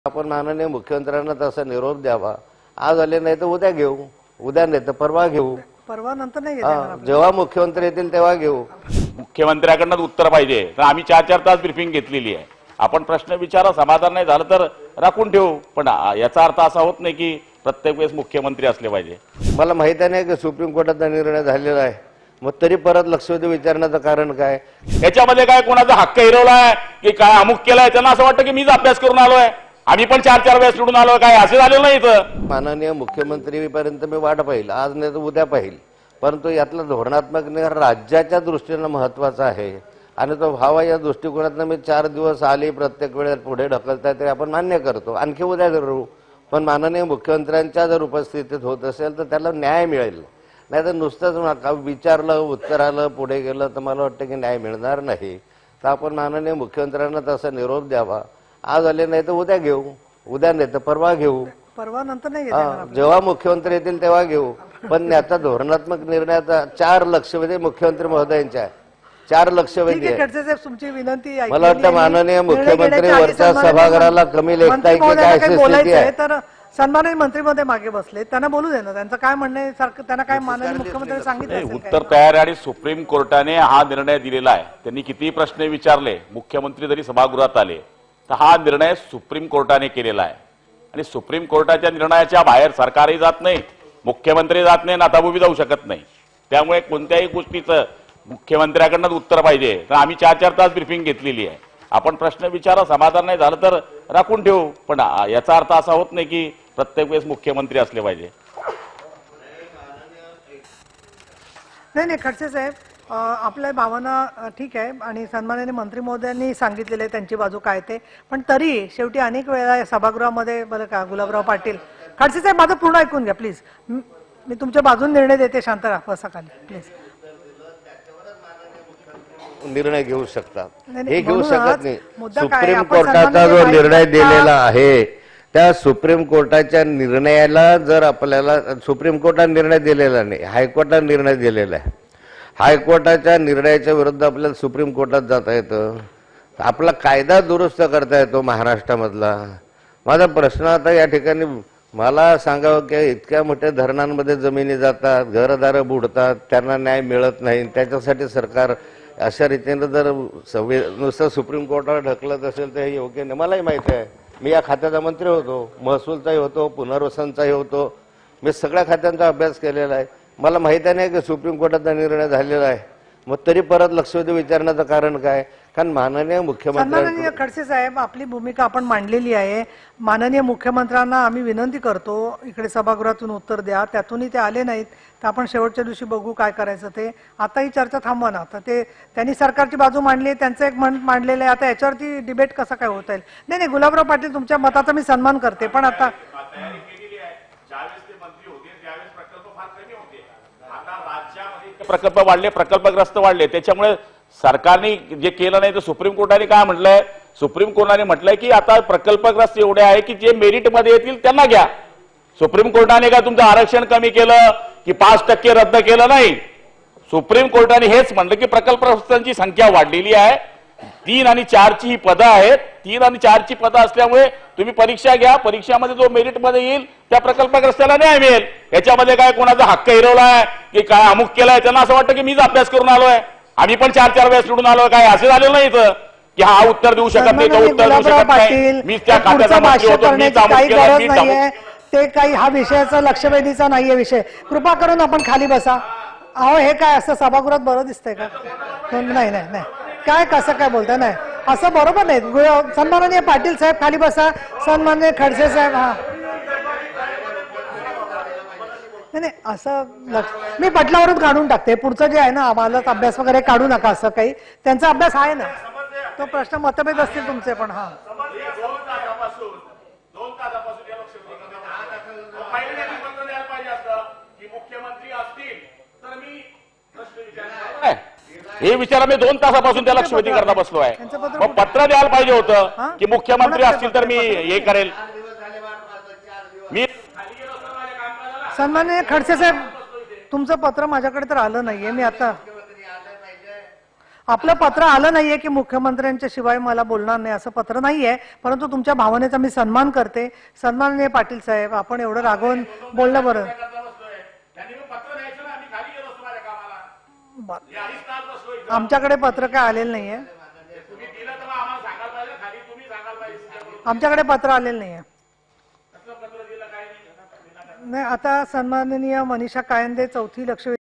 आपण माननीय मुख्यमंत्र्यांना तसा निरोप द्यावा। आज आले नाही तर उद्या घेऊ, उद्या नाही तर परवा घेऊ, परवा नंतर नाही घेणार, जेव्हा मुख्यमंत्री येतील तेव्हा घेऊ। मुख्यमंत्र्याकडून उत्तर पाहिजे तर आम्ही 4-4 तास ब्रीफिंग घेतलेली आहे। आपण प्रश्न विचारा, समाधान नाही झालं तर राखून ठेवू, पण याचा अर्थ असा होत नाही की प्रत्येक वेळेस मुख्यमंत्री असले पाहिजे। मला माहिती नाही की सुप्रीम कोर्टाचा निर्णय झालेला आहे, मग तरी परत लक्षवेधी विचारण्याचं कारण काय? याच्यामध्ये काय कोणाचा हक्क हिरवलाय की काय अमुक केलाय? त्यांना असं वाटतं की मीच अभ्यास करून आलोय, आम्ही पण 4-4 वेळेस निवडून आलोय, काय असं झालेलं नाही इथं। माननीय मुख्यमंत्रीपर्यंत मी वाट पाहिल, आज नाही तर उद्या पाहिल, परंतु यातला धोरणात्मक निर्णय राज्याच्या दृष्टीने महत्वाचा आहे आणि तो व्हावा या दृष्टिकोनातून मी 4 दिवस आले प्रत्येक वेळेस पुढे ढकलताय ते आपण मान्य करतो, आणखी उद्या करू। पण माननीय मुख्यमंत्र्यांच्या जर उपस्थितीत होत असेल तर त्याला न्याय मिळेल, नाही तर नुसतंच विचारलं उत्तर आलं पुढे गेलं तर मला वाटतं की न्याय मिळणार नाही। तर आपण माननीय मुख्यमंत्र्यांना तसा निरोप द्यावा। आज आले नाही तर उद्या घेऊ, उद्या नाही तर परवा घेऊ, परवा नंतर नाही घेणार, जेव्हा मुख्यमंत्री येतील तेव्हा घेऊ। पण याचा धोरणात्मक निर्णयाचा 4 लक्षवेधी मुख्यमंत्री महोदयांच्या 4 लक्षवेधी आहे। तुमची विनंती मला वाटतं माननीय मुख्यमंत्री वरच्या सभागृहाला कमी लेखताय की काय स्थिती आहे? तर सन्माननीय मंत्री मध्ये मागे बसले, त्यांना बोलू दे ना, त्यांचं काय म्हणणं आहे, त्यांना काय माननीय मुख्यमंत्री सांगितलं उत्तर तयार आहे। आणि सुप्रीम कोर्टाने हा निर्णय दिलेला आहे, त्यांनी किती प्रश्न विचारले, मुख्यमंत्री जरी सभागृहात आले तर हा निर्णय सुप्रीम कोर्टाने केलेला आहे आणि सुप्रीम कोर्टाच्या निर्णयाच्या बाहेर सरकारही जात नाही, मुख्यमंत्री जात नाही, नाताबुबी जाऊ शकत नाही। त्यामुळे कोणत्याही गोष्टीचं मुख्यमंत्र्याकडनं उत्तर पाहिजे तर आम्ही 4-4 तास ब्रीफिंग घेतलेली आहे। आपण प्रश्न विचारा, समाधान नाही झालं तर राखून ठेवू, पण याचा अर्थ असा होत नाही की प्रत्येक वेळेस मुख्यमंत्री असले पाहिजे। नाही खडसे साहेब, आपल्या भावना ठीक आहे आणि सन्माननीय मंत्री महोदयांनी सांगितलेले त्यांची बाजू काय ते, पण तरी शेवटी अनेक वेळा सभागृहामध्ये बरं का गुलाबराव पाटील, खडसे साहेब माझं पूर्ण ऐकून घ्या प्लीज, मी तुमच्या बाजून निर्णय देते, शांत राहा खाली प्लीज। निर्णय घेऊ शकतात, हे घेऊ शकत नाही। मुद्दा काय, सुप्रीम आपण कोर्टाचा जो सन्माननीय निर्णय दिलेला आहे त्या सुप्रीम कोर्टाच्या निर्णयाला जर आपल्याला, सुप्रीम कोर्टाने निर्णय दिलेला नाही, हायकोर्टाने निर्णय दिलेला आहे, हायकोर्टाच्या निर्णयाच्या विरुद्ध आपल्याला सुप्रीम कोर्टात जाता येतं, आपला कायदा दुरुस्त करता येतो महाराष्ट्रामधला। माझा प्रश्न आता या ठिकाणी मला सांगावं की इतक्या मोठ्या धरणांमध्ये जमिनी जातात, घरदारं बुडतात, त्यांना न्याय मिळत नाही, त्याच्यासाठी सरकार अशा रीतीने जर नुसतं सुप्रीम कोर्टावर ढकलत असेल तर हे योग्य नाही। मलाही माहिती आहे, मी या खात्याचा मंत्री होतो, महसूलचाही होतो, पुनर्वसनचाही होतो, मी सगळ्या खात्यांचा अभ्यास केलेला आहे। मला माहिती नाही की सुप्रीम कोर्टाचा निर्णय झालेला आहे, मग तरी परत लक्षवेधी विचारण्याचं कारण काय? कारण माननीय मुख्यमंत्री, सन्माननीय खडसे साहेब आपली भूमिका आपण मांडलेली आहे, माननीय मुख्यमंत्र्यांना आम्ही विनंती करतो इकडे सभागृहातून उत्तर द्या, त्यातूनही ते आले नाहीत तर आपण शेवटच्या दिवशी बघू काय करायचं ते। आता ही चर्चा थांबवा ना, तर ते त्यांनी सरकारची बाजू मांडली, त्यांचं एक मत मांडलेलं आहे, आता याच्यावरती डिबेट कसं काय होता येईल? नाही गुलाबराव पाटील तुमच्या मताचा मी सन्मान करते, पण आता प्रकल्प वाढले, प्रकल्पग्रस्त वाढले, त्याच्यामुळे सरकारने जे केलं नाही तर सुप्रीम कोर्टाने काय म्हटलंय, सुप्रीम कोर्टाने म्हटलंय की आता प्रकल्पग्रस्त एवढे आहे की जे मेरिट मध्ये येतील त्यांना घ्या। सुप्रीम कोर्टाने काय तुमचं आरक्षण कमी केलं की 5% रद्द केलं नाही, सुप्रीम कोर्टाने हेच म्हटलं की प्रकल्पग्रस्तांची संख्या वाढलेली आहे, 3 आणि 4 ची ही पदं आहेत, 3 आणि 4 ची पदं असल्यामुळे तुम्ही परीक्षा घ्या, परीक्षामध्ये जो मेरिट मध्ये येईल त्या प्रकल्पग्रस्ताला न्याय मिळेल। याच्यामध्ये काय कोणाचा हक्क हिरवलाय की काय अमुक केलाय? त्यांना असं वाटतं की मीच अभ्यास करून आलोय, आम्ही पण 4-4 वेळेस निवडून आलोय, काय असं झालेलं नाही इथं की हा उत्तर देऊ शकत नाही, तो उत्तर देऊ शकत नाही, मी त्या खात्याचा मंत्री होतो, मी काही गरज नाहीये, ते काही हा विषयाचा लक्षवेधीचा नाहीये विषय, कृपा करून आपण खाली बसा। अहो हे काय असं सभागृहात बरं दिसतंय का? नाही नाही नाही काय कसं काय बोलताय? नाही असं बरोबर नाही। सन्माननीय पाटील साहेब खाली बसा, सन्माननीय खडसे साहेब, हा नाही असं मी पटलावरून काढून टाकते, पुढचं जे आहे ना आम्हालाच अभ्यास वगैरे काढू नका, असं काही त्यांचा अभ्यास आहे ना, तो प्रश्न मतभेद असतील तुमचे पण। हा हे विचारा, मी 2 तासापासून त्या लक्षवेधी करता बसलो आहे, मग पत्र द्यायला पाहिजे होतं की मुख्यमंत्री असतील तर मी हे करेल। मी सन्माननीय खडसे साहेब तुमचं पत्र माझ्याकडे तर आलं नाहीये, मी आता आपलं पत्र आलं नाहीये की मुख्यमंत्र्यांच्या शिवाय मला बोलणार नाही असं पत्र नाहीये, परंतु तुमच्या भावनेचा मी सन्मान करते. सन्माननीय पाटील साहेब, आपण एवढं रागवून बोललं बरं. आमच्याकडे पत्र काय आलेलं नाहीये. आमच्याकडे पत्र आलेलं नाहीये. नाही, आता सन्माननीय मनीषा कायंदे, चौथी लक्ष